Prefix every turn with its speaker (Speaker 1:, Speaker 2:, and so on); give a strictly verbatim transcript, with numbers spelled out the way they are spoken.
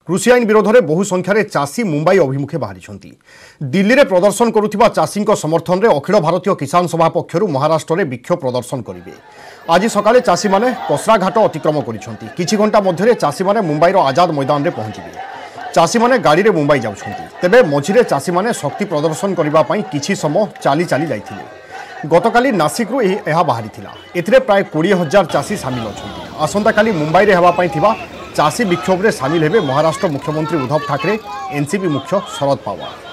Speaker 1: कृषि आईन विरोध में बहु संख्यार चाषी मुंबई अभिमुखे बाहरी दिल्ली में प्रदर्शन करुवा चाषी समर्थन में अखिल भारतीय किसान सभा पक्षर महाराष्ट्र में विक्षोभ प्रदर्शन करेंगे। आज सकाळे चाषी माने कसरा घाट अतिक्रम करिसेंती। किछि घंटा मध्य चाषी माने मुंबईर आजाद मैदान में पहुंचे। चाषी माने गाड़ी में मुंबई जाउछंती। तेबे मझिरे चाषी माने शक्ति प्रदर्शन करबा पई किछि समय चाली चाली जाइथिले। गतकाली नासिकरू यह बाहरी थिला। एथिरे प्राय बीस हजार चाषी सामिल अछंती। आसंता काली मुंबई रे हेबा पई थिबा चाषी विक्षोभ रे सामिल हेबे महाराष्ट्र मुख्यमंत्री उद्धव ठाकरे, एनसीपी मुख्य शरद पवार।